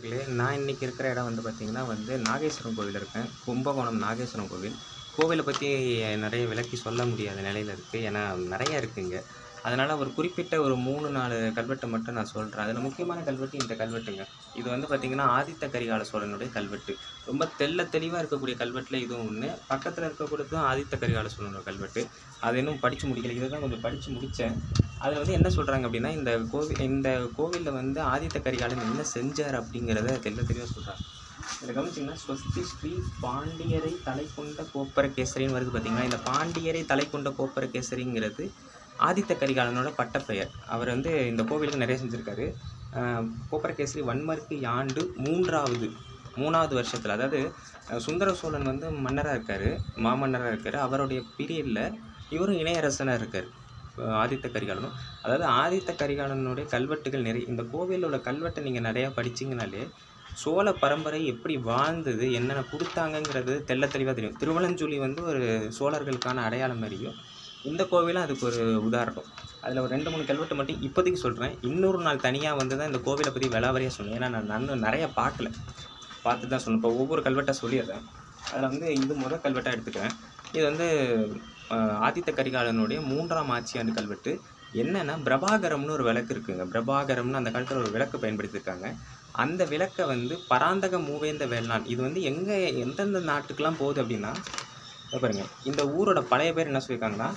நண்பர்களே, நான் இன்னைக்கு இருக்கிற இடம் வந்து பார்த்தீங்கன்னா நாகேஸ்வரம் கோவில் இருக்கேன். கும்பகோணம் நாகேஸ்வரம் கோவில். கோவில பத்தி நெறைய விளக்கி சொல்ல முடியாத நிலையில இருக்கு. ஏன்னா நெறைய இருக்குங்க. அதனால ஒரு குறிப்பிட்ட ஒரு 3, 4 கல்வெட்ட மட்டும் நான் சொல்றேன். அதில முக்கியமான கல்வெட்டு இந்த கல்வெட்டுங்க. இது வந்து பார்த்தீங்கன்னா, ஆதித்த கரிகால சோழனுடைய கல்வெட்டு. ரொம்ப தெளிவா இருக்கக்கூடிய கல்வெட்டுல இதுவும் ஒண்ணு. பக்கத்தில இருக்கக்கூடியதும் ஆதித்த கரிகால சோழனோட கல்வெட்டு. அத இன்னும் படிச்சு முடிக்கல. இத தான் கொஞ்சம் படிச்சு முடிச்சேன். அதில என்ன சொல்றாங்க அப்டின்னா, இந்த கோவில்ல ஆதித்த கரிகாலன் என்ன செஞ்சார் அப்படிங்கிறத தெளிவா சொல்றாங்க. இதில கவனிச்சீங்கன்னா, "ஸ்வஸ்தி ஸ்ரீ பாண்டியரை தலைக்கொண்ட கோப்பரகேசரின்னு" வருது பார்த்தீங்களா? இந்த பாண்டியரை தலைக்கொண்ட கோப்பரகேசரிங்கிறது ஆதித்த கரிகாலனோட பட்டப்பெயர். அவர் இந்த கோவிலுக்கு நிறைய செஞ்சிருக்காரு. கோப்பரகேசரி வன்மர்க்கு ஆண்டு 3வது வருஷத்துல, அதாவது சுந்தர சோழன் மன்னரா இருக்காரு, மாமன்னரா இருக்காரு. அவருடைய பீரியட்ல இவரும் இணையரசனா இருக்காரு. ஆதித்த கரிகாலனும். அதாவது ஆதித்த கரிகாலனுடைய கல்வெட்டுகள் நிறைய இந்த கோவில்ல உள்ள கல்வெட்டை நீங்க நிறையா படிச்சீங்கனாலே, சோழ பரம்பரை எப்படி வாழ்ந்தது, என்னென்ன குடுத்தாங்கங்கிறது தெளிவா தெரியும். திருவலஞ்சுழி ஒரு சோழர்களுக்கான அடையாளம் மாரியும், இந்த கோவிலும் அதுக்கு ஒரு உதாரணம். அதில் ஒரு 2, 3 கல்வெட்டு மட்டும் இப்போதைக்கு சொல்கிறேன். இன்னொரு நாள் தனியாக தான் இந்த கோவிலை பற்றி விலாவாரியாக சொன்னேன். ஏன்னா நான் நிறைய பார்க்கல, பார்த்து தான் சொன்னேன். இப்போ ஒவ்வொரு கல்வெட்டாக சொல்லிடுறேன். அதில் இது முதல் கல்வெட்டாக எடுத்துக்கிறேன். இது ஆதித்த கரிகாலனுடைய 3ஆம் ஆட்சியாண்டு கல்வெட்டு. என்னென்னா, பிரபாகரம்னு ஒரு விளக்கு இருக்குங்க. பிரபாகரம்னு அந்த காலத்தில் ஒரு விளக்கு பயன்படுத்தியிருக்காங்க. அந்த விளக்கை பராந்தக மூவேந்த வேளாண், இது எந்தெந்த நாட்டுக்கெல்லாம் போகுது அப்படின்னா, பாருங்க, இந்த ஊரோட பழைய பேர் என்ன சொல்லியிருக்காங்கன்னா,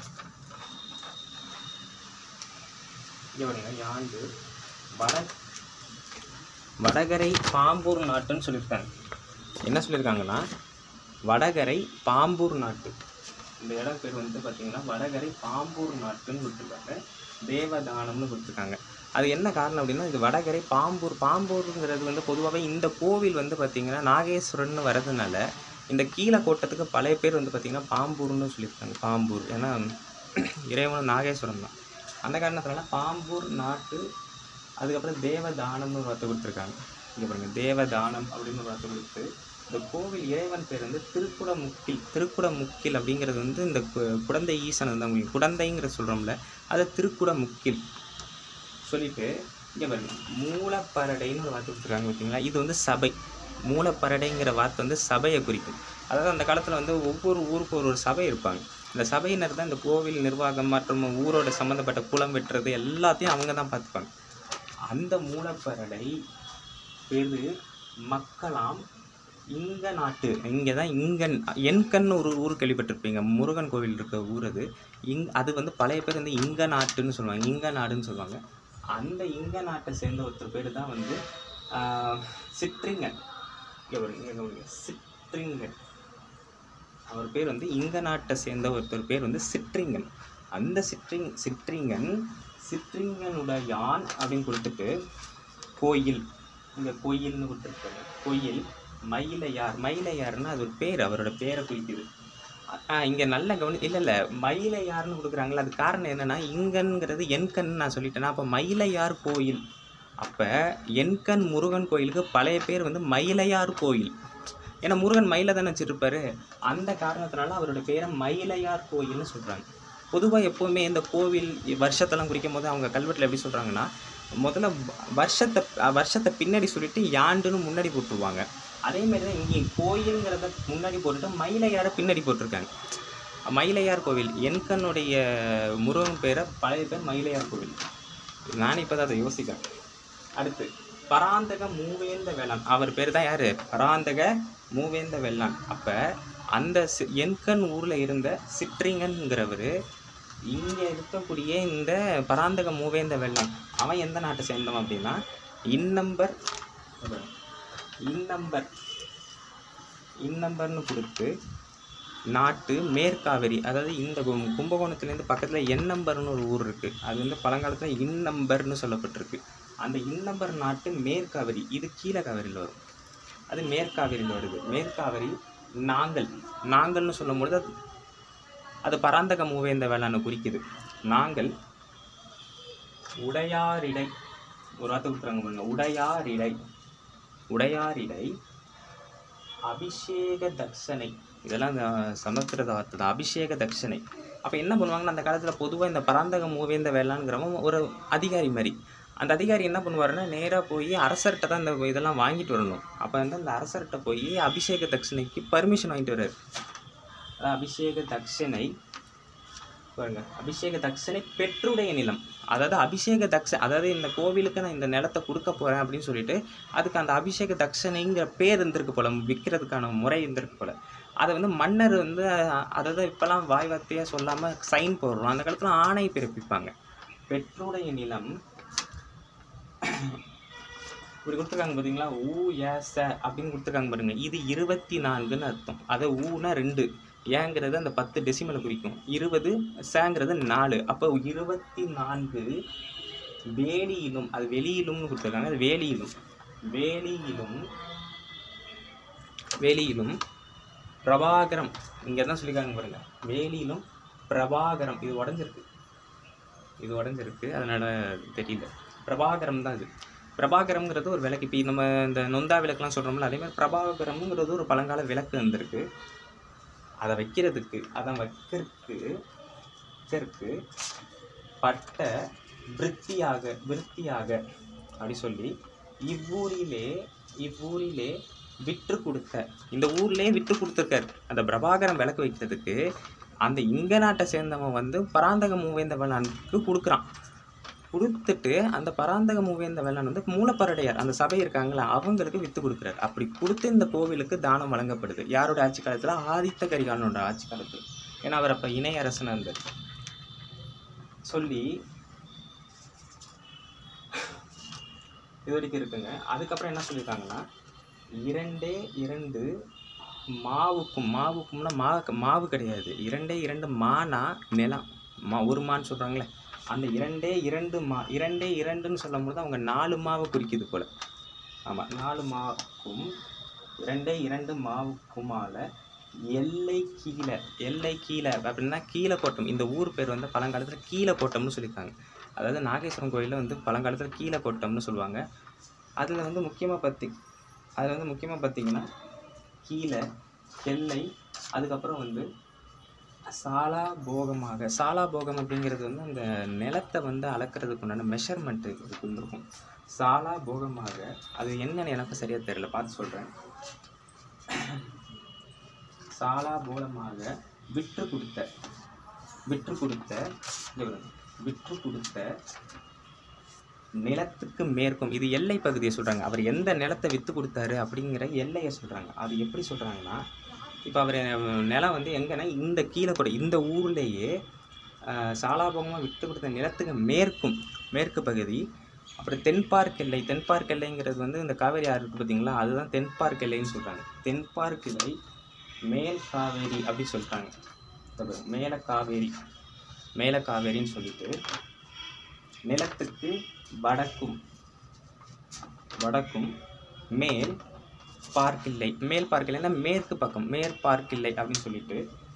யாண்டு வடகரை பாம்பூர் நாட்டுன்னு சொல்லியிருக்காங்க. என்ன சொல்லியிருக்காங்கன்னா, வடகரை பாம்பூர் நாட்டு. இந்த இடம் பேர் பார்த்தீங்கன்னா வடகரை பாம்பூர் நாட்டுன்னு கொடுத்துருக்காங்க. தேவதானம்னு கொடுத்துருக்காங்க. அது என்ன காரணம் அப்படின்னா, இது வடகரை பாம்பூருங்கிறது பொதுவாகவே இந்த கோவில் பார்த்தீங்கன்னா நாகேஸ்வரன்னு வர்றதுனால, இந்த கீழக்கோட்டத்துக்கு பழைய பேர் பார்த்தீங்கன்னா பாம்பூர்னு சொல்லியிருக்காங்க. பாம்பூர், ஏன்னா இறைவன் நாகேஸ்வரன் தான். அந்த காரணத்தினால பாம்பூர் நாட்டு. அதுக்கப்புறம் தேவதானம்னு ஒரு வார்த்தை கொடுத்துருக்காங்க. இங்கே பாருங்கள், தேவதானம் அப்படின்னு ஒரு வார்த்தை கொடுத்து, இந்த கோவில் இறைவன் பேர் திருக்குடமுக்கில் அப்படிங்கிறது இந்த குடந்தை ஈசன் தான். குடந்தைங்கிற சொல்கிறோம்ல, அதை திருக்குடமுக்கில் சொல்லிட்டு, இங்கே பாருங்க, மூலப்பரடைன்னு ஒரு வார்த்தை கொடுத்துருக்காங்க பார்த்தீங்களா? இது சபை. மூலப்பரடைங்கிற வார்த்தை சபையை குறிக்கும். அதாவது அந்த காலத்தில் ஒவ்வொரு ஊருக்கு ஒரு சபை இருப்பாங்க. இந்த சபையினர் தான் இந்த கோவில் நிர்வாகம் மற்றும் ஊரோட சம்மந்தப்பட்ட குளம் வெட்டுறது எல்லாத்தையும் அவங்க தான் பார்த்துப்பாங்க. அந்த மூலப்பரடை பேர் மக்களாம் இங்க நாட்டு. இங்கே தான் இங்கன், என்கண் ஒரு ஊர் கேள்விப்பட்டிருப்பீங்க. முருகன் கோவில் இருக்க ஊர் அது. அது பழைய பேர் இங்க நாட்டுன்னு சொல்லுவாங்க. இங்க நாடுன்னு சொல்லுவாங்க. அந்த இங்க நாட்டை சேர்ந்த ஒருத்தர் பேர் தான் சிற்றிங்கன். சிற்றிங்கன், அவர் பேர் இங்க நாட்டை சேர்ந்த ஒருத்தர் பேர் சிற்றிங்கன். அந்த சிற்றிங்கனுடையான் அப்படின்னு கொடுத்துட்டு கோயில், இங்கே கோயில்னு கொடுத்துருக்காங்க. கோயில் மயிலையார்னா அது ஒரு பேர், அவரோட பேரை குறிக்குது. இங்கே நல்ல இல்லை மயிலையார்னு கொடுக்குறாங்களா? அது காரணம் என்னென்னா, இங்கன்கிறது என்கண் நான் சொல்லிட்டேன்னா, அப்போ மயிலையார் கோயில். அப்போ என்கண் முருகன் கோயிலுக்கு பழைய பேர் மயிலையார் கோயில். ஏன்னா முருகன் மயிலை தானே வச்சுருப்பாரு. அந்த காரணத்தினால அவரோட பேரை மயிலையார் கோயில்னு சொல்கிறாங்க. பொதுவாக எப்போவுமே இந்த கோவில் வருஷத்தெல்லாம் குறிக்கும் போது அவங்க கல்வெட்டில் எப்படி சொல்கிறாங்கன்னா, முதல்ல வருஷத்தை பின்னாடி சொல்லிட்டு யாண்டுன்னு முன்னாடி போட்டுருவாங்க. அதேமாரி தான் இங்கே கோயிலுங்கிறத முன்னாடி போட்டுட்டு மயிலையாரை பின்னாடி போட்டிருக்காங்க. மயிலையார் கோவில், என்கண்ணுடைய முருகன் பேரை பழைய பேர் மயிலையார் கோவில். நான் இப்போ தான் அதை யோசிக்கிறேன். அடுத்து பராந்தக மூவேந்த வேளாண், அவர் பேர் தான் யார்? பராந்தக மூவேந்த வேளாண். அப்போ அந்த என்கண் ஊரில் இருந்த சிற்றிங்கன்கிறவர் இங்கே இருக்கக்கூடிய இந்த பராந்தக மூவேந்த வேளாண், அவன் எந்த நாட்டை சேர்ந்தவன் அப்படின்னா, இன்னம்பர்னு கொடுத்து நாட்டு மேற்காவேரி, அதாவது இந்த கும்பகோணத்துலேருந்து பக்கத்தில் எண்ணம்பர்னு ஒரு ஊர் இருக்குது. அது பழங்காலத்தில் இன்னம்பர்னு சொல்லப்பட்டிருக்கு. அந்த இன்னம்பர் நாட்டு மேற்காவேரி, இது கீழே காவேரியில் வரும், அது மேற்காவேரியில் வருது. மேற்காவேரி நாங்கள்னு சொல்லும்பொழுது அது பராந்தக மூவேந்த வேளாண் குறிக்குது. நாங்கள் உடையாரிடை ஒரு வார்த்தை கொடுக்குறாங்க பாருங்க. உடையாரிடை அபிஷேக தட்சணை, இதெல்லாம் இந்த சமஸ்கிருத வார்த்தை தான். அபிஷேக தட்சணை. அப்போ என்ன பண்ணுவாங்கன்னா, அந்த காலத்தில் பொதுவாக இந்த பராந்தக மூவேந்த வேளாண்கிறவன் ஒரு அதிகாரி மாதிரி. அந்த அதிகாரி என்ன பண்ணுவாருன்னா நேராக போய் அரசர்கிட்ட தான் இந்த இதெல்லாம் வாங்கிட்டு வரணும். அப்போ வந்து அந்த அரசர்கிட்ட போய் அபிஷேக தட்சணைக்கு பர்மிஷன் வாங்கிட்டு வர்றாரு. அபிஷேக தட்சணை பாருங்க, அபிஷேக தட்சணை பெற்றுடைய நிலம். அதாவது அதாவது இந்த கோவிலுக்கு நான் இந்த நிலத்தை கொடுக்க போகிறேன் அப்படின்னு சொல்லிட்டு அதுக்கு அந்த அபிஷேக தட்சணைங்கிற பேர் இருந்திருக்கு போல, விற்கிறதுக்கான முறை இருந்திருக்கு போல. அதை வந்து மன்னர் வந்து அதாவது இப்போலாம் வாய் வார்த்தையாக சொல்லாமல் சைன் போடுறோம். அந்த காலத்தில் ஆணை பிறப்பிப்பாங்க. பெற்றுடைய நிலம் இப்படி கொடுத்துருக்காங்க பார்த்தீங்களா, ஊ ஏச அப்படின்னு கொடுத்துருக்காங்க பாருங்க. இது 24ன்னு அர்த்தம். அதை ஊனா 2, ஏங்கிறது அந்த 10 டெசிமலை குறிக்கும். 20 சேங்கிறது 4. அப்போ 24 வேலியிலும், அது வெளியிலும்னு கொடுத்துருக்காங்க. அது வேலியிலும் பிரபாகரம் இங்கே தான் சொல்லியிருக்காங்க பாருங்க. வேலியிலும் பிரபாகரம், இது உடஞ்சிருக்கு அதனால தெரியல. பிரபாகரம் தான் இது. பிரபாகரம்ங்கிறது ஒரு விளக்கு. இப்போ நம்ம இந்த நொந்தா விளக்குலாம் சொல்கிறோம்ல, அதே மாதிரி பிரபாகரம்ங்கிறது ஒரு பழங்கால விளக்கு வந்திருக்கு. அதை வைக்கிறதுக்கு பட்ட விருத்தியாக அப்படி சொல்லி இவ்வூரிலே விற்று கொடுத்த, இந்த ஊர்லேயே விற்று கொடுத்துருக்காரு அந்த பிரபாகரம் விளக்கு வைக்கிறதுக்கு. அந்த இங்க நாட்டை சேர்ந்தவன் வந்து பராந்தக மூவேந்த வேளாண்க்கு கொடுத்துட்டு அந்த பராந்தக மூவேந்த வேளாண் வந்து மூலப்பரடையார் அந்த சபை இருக்காங்களா அவங்களுக்கு விற்று கொடுக்குறாரு. அப்படி கொடுத்து இந்த கோவிலுக்கு தானம் வழங்கப்படுது. யாரோட ஆட்சி காலத்தில்? ஆதித்த கரிகாலனோட ஆட்சி காலத்தில். ஏன்னா அவர் அப்போ இணை அரசனாக இருந்தார். சொல்லி இது வரைக்கும் இருக்குங்க. அதுக்கப்புறம் என்ன சொல்லியிருக்காங்கன்னா, 2 மாவுக்கும்னா மாவு கிடையாது. 2 மானா நிலம், ஒரு மான்னு சொல்கிறாங்களே, அந்த 2ன்னு சொல்லும் போது அவங்க 4 மாவை குறிக்குது போல. ஆமாம், 4 மாவுக்கும் 2 மாவுக்குமால எல்லை கீழே அப்படின்னா கீழக்கோட்டம். இந்த ஊர் பேர் வந்து பழங்காலத்தில் கீழக்கோட்டம்னு சொல்லியிருக்காங்க. அதாவது நாகேஸ்வரம் கோயிலில் வந்து பழங்காலத்தில் கீழக்கோட்டம்னு சொல்லுவாங்க. அதில் வந்து முக்கியமாக பார்த்தீங்கன்னா கீழே எல்லை, அதுக்கப்புறம் வந்து சாலாபோகம் அப்படிங்கிறது வந்து அந்த நிலத்தை வந்து அளக்கிறதுக்கு உண்டான மெஷர்மெண்ட்டு இதுக்கு வந்துருக்கும். சாலாபோகமாக அது என்னன்னு எனக்கு சரியாக தெரியல, பார்த்து சொல்கிறேன். சாலாபோகமாக விற்று கொடுத்த நிலத்துக்கு மேற்கும், இது எல்லை பகுதியை சொல்கிறாங்க. அவர் எந்த நிலத்தை விற்று கொடுத்தாரு அப்படிங்கிற எல்லையை சொல்கிறாங்க. அது எப்படி சொல்கிறாங்கன்னா, இப்போ அவர் நிலம் வந்து எங்கன்னா இந்த கீழக்கூட இந்த ஊர்லேயே சாலாபோகமாக விற்று கொடுத்த நிலத்துக்கு மேற்கு பகுதி. அப்புறம் தென்பார்க் எல்லைங்கிறது வந்து இந்த காவேரி ஆறு இருக்குது பார்த்தீங்களா, அதுதான் தென்பார்க் எல்லைன்னு சொல்கிறாங்க. தென்பார்க் எல்லை, மேல் காவேரி அப்படி சொல்கிறாங்க. மேல காவேரின்னு சொல்லிட்டு நிலத்துக்கு வடக்கும் மேல் பார்க்கில்லைன்னா மேற்கு பக்கம் மேற்பார்க்கில்லை அப்படின்னு சொல்லிட்டு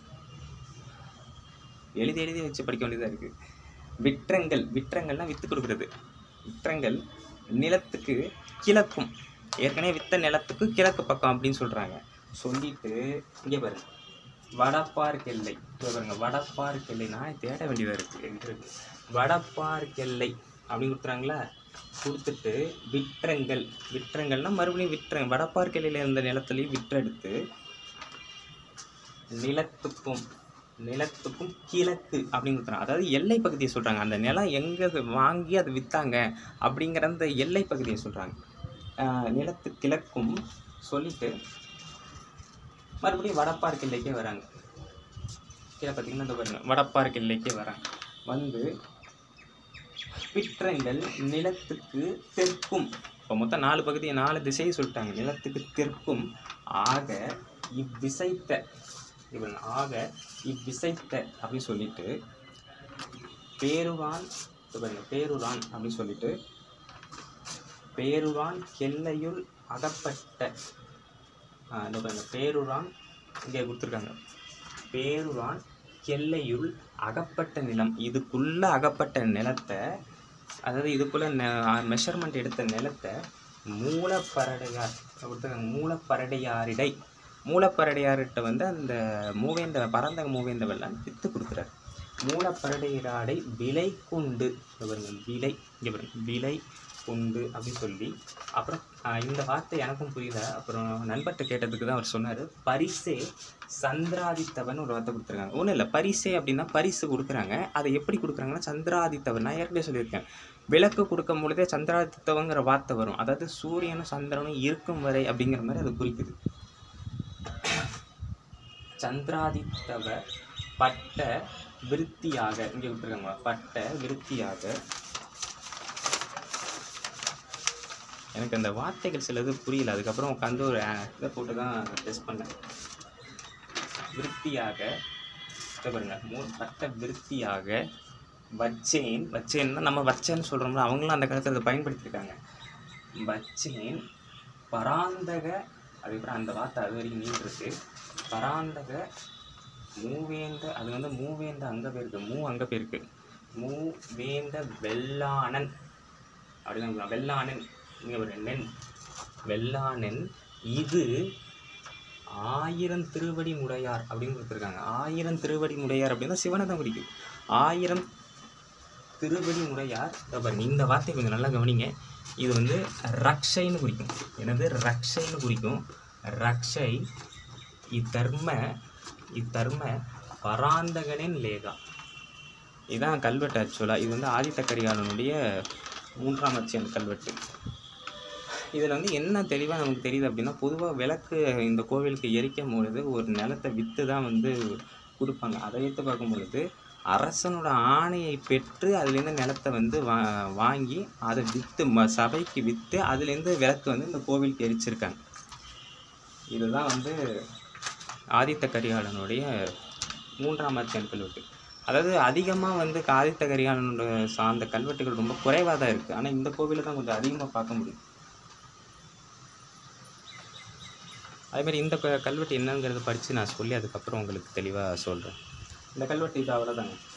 எழுதி வச்சு படிக்க வேண்டியதாக இருக்குது. விற்றங்கள்னா விற்று கொடுக்குறது. விற்றங்கள் நிலத்துக்கு கிழக்கும், ஏற்கனவே விற்ற நிலத்துக்கு கிழக்கு பக்கம் அப்படின்னு சொல்கிறாங்க. சொல்லிட்டு இங்கே பாருங்க, வடப்பார்க்கெல்லை நான் தேட வேண்டியதாக இருக்குது. வடப்பார்க்கெல்லை அப்படின்னு கொடுத்துறாங்களா, கொடுத்துட்டு விற்றங்கள்னா மறுபடியும் வடப்பார்க்கெல்லையில் இருந்த நிலத்துலையும் விற்றெடுத்து நிலத்துக்கும் கிழக்கு அப்படின்னு கொடுத்துறாங்க. அதாவது எல்லை பகுதியை சொல்கிறாங்க. அந்த நிலம் எங்கே வாங்கி அதை விற்றாங்க அப்படிங்கிற அந்த எல்லை பகுதியை சொல்கிறாங்க. நிலத்து கிழக்கும் சொல்லிட்டு மறுபடியும் வடப்பார்க் எல்லைக்கே வராங்க. கீழே பார்த்தீங்கன்னா இந்த பாருங்க, வடப்பார்க் எல்லைக்கே வராங்க. வந்து விற்றங்கள் நிலத்துக்கு தெற்கும், இப்போ மொத்தம் 4 பகுதியை 4 திசையை சொல்லிட்டாங்க. நிலத்துக்கு தெற்கும் ஆக இவ்விசைத்த அப்படின்னு சொல்லிட்டு பேருரான் அப்படின்னு சொல்லிட்டு பேருரான் கெல்லையுள் அகப்பட்ட பேருரான் இங்கே கொடுத்துருக்காங்க. பேருரான் கெல்லையுள் அகப்பட்ட நிலம், இதுக்குள்ளே அகப்பட்ட நிலத்தை, அதாவது இதுக்குள்ளே மெஷர்மெண்ட் எடுத்த நிலத்தை மூலப்பரடையார் கொடுத்துருக்காங்க. மூலப்பரடையார்கிட்ட வந்து அந்த பராந்தக மூவேந்த வெள்ளான் விற்று கொடுக்குறாரு. மூலப்பரடையிராடை விலை கொண்டு விலை இங்கே பாருங்க விலை கொண்டு அப்படின்னு சொல்லி அப்புறம் இந்த வார்த்தை எனக்கும் புரியல. அப்புறம் நண்பர்கிட்ட கேட்டதுக்கு தான் அவர் சொன்னார், பரிசே சந்திராதித்தவன் ஒரு வார்த்தை கொடுத்துருக்காங்க. ஒன்றும் இல்லை, பரிசே அப்படின்னா பரிசு கொடுக்குறாங்க. அதை எப்படி கொடுக்குறாங்கன்னா சந்திராதித்தவன். நான் ஏற்கனவே சொல்லியிருக்கேன், விளக்கு கொடுக்கும் பொழுதே சந்திராதித்தவங்கிற வார்த்தை வரும். அதாவது சூரியனும் சந்திரனும் இருக்கும் வரை அப்படிங்கிற மாதிரி அது குறிக்குது. சந்திராதித்தவ பட்ட விருத்தியாக இங்கே விட்டுருக்காங்க, பட்ட விருத்தியாக. எனக்கு அந்த வார்த்தைகள் சிலது புரியல. அதுக்கப்புறம் உட்காந்து ஒரு இதை போட்டு தான் டெஸ்ட் பண்ணேன். விருத்தியாக பாருங்க, பட்ட விருத்தியாக வச்சேன். வச்சேன்னா நம்ம வச்சேன்னு சொல்கிறோம்ல, அவங்களும் அந்த காலத்தில் அதை பயன்படுத்தியிருக்காங்க. வச்சேன் பராந்தக, அதுக்கப்புறம் அந்த வார்த்தை அது வரைக்கும் நீண்டிருக்கு. பராந்தக மூவேந்த, அது வந்து மூவேந்த அங்கே போயிருக்கு, அங்கே போயிருக்கு. மூவேந்த வெள்ளானன் அப்படின்னு வெள்ளானன் இங்கே ஒரு நென் வெள்ளானன் இது 1000 திருவடி முடையார் அப்படின்னு கொடுத்துருக்காங்க. 1000 திருவடி முடையார் அப்படின்னா சிவனை தான் குறிக்கும். 1000 திருவடி முடையார். பாருங்க இந்த வார்த்தை கொஞ்சம் நல்லா கவனிங்க. இது வந்து ரக்ஷைன்னு குறிக்கும். எனது ரக்ஷைன்னு குறிக்கும். ரக்ஷை இத்தர்ம பராந்தகனின் லேகா. இதுதான் கல்வெட்டு ஆக்சுவலாக. இது வந்து ஆதித்த கரிகாலனுடைய 3ஆம் அச்சியன் கல்வெட்டு. இதில் வந்து என்ன தெளிவாக நமக்கு தெரியுது அப்படின்னா, பொதுவாக விளக்கு இந்த கோவிலுக்கு எரிக்கும் பொழுது ஒரு நிலத்தை விற்று தான் வந்து கொடுப்பாங்க. அதை வைத்து பார்க்கும் பொழுது அரசனோட ஆணையை பெற்று அதுலேருந்து நிலத்தை வந்து வாங்கி அதை விற்று சபைக்கு விற்று அதுலேருந்து விளக்கு வந்து இந்த கோவிலுக்கு எரிச்சிருக்காங்க. இதுதான் வந்து ஆதித்த கரிகாலனுடைய 3ஆம் அச்சியன் கல்வெட்டு. அதாவது அதிகமாக வந்து ஆதித்த கரிகாலனோட சார்ந்த கல்வெட்டுகள் ரொம்ப குறைவாக தான் இருக்குது. ஆனால் இந்த கோவிலை தான் கொஞ்சம் அதிகமாக பார்க்க முடியும். அதேமாதிரி இந்த கல்வெட்டு என்னங்கிறத படித்து நான் சொல்லி அதுக்கப்புறம் உங்களுக்கு தெளிவாக சொல்கிறேன். இந்த கல்வெட்டு இது அவ்வளோதாங்க.